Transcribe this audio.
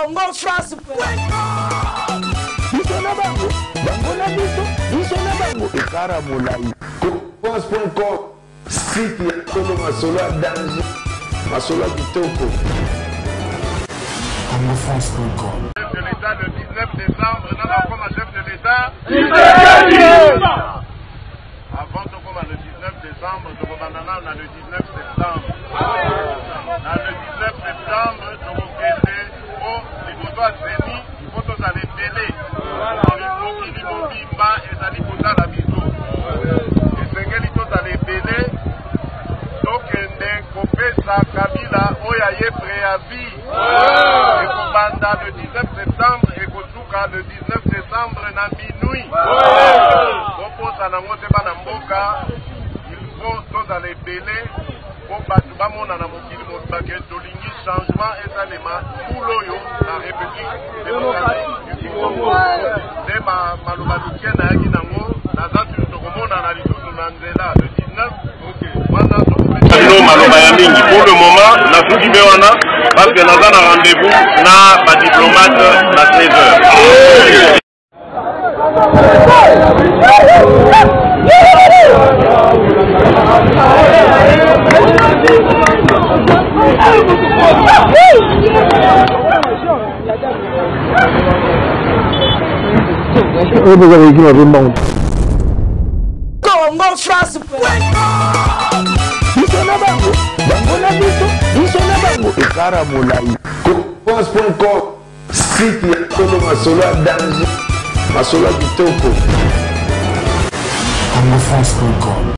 Congo France. France.com, site ya Tolo Masolo à danger, Masolo à Kitoko. France.com. Chef de l'État le 19 décembre, nous avons un chef de l'État. Avant de commencer le 19 décembre, nous avons le 19 septembre. Dans le 19 septembre, nous avons créé au niveau de Séni, il faut tous aller péler. Il faut bimba et aller pour la maison. Et c'est qu'il faut aller péler. Donc, Kopesa Kabila, Oyaye préavis. Et Kobanda le 19 septembre et Kosuka le 19 décembre na minuit. Koposa na ngote ba na mboka, il faut tous aller péler. Pour Batouba Mona na mokili motake tolingi changement et salema Mouloyo la République démocratique du Congo. C'est ma malobalukia na yaki nango na zatu tokomona na lisusu na nzela le 19. Pour le moment, na fuki bewana parce que nous avons rendez-vous na ba diplomate na 13h. Congo France. France.com, site ya Tolo Masolo à danger, Masolo à Kitoko. France.com.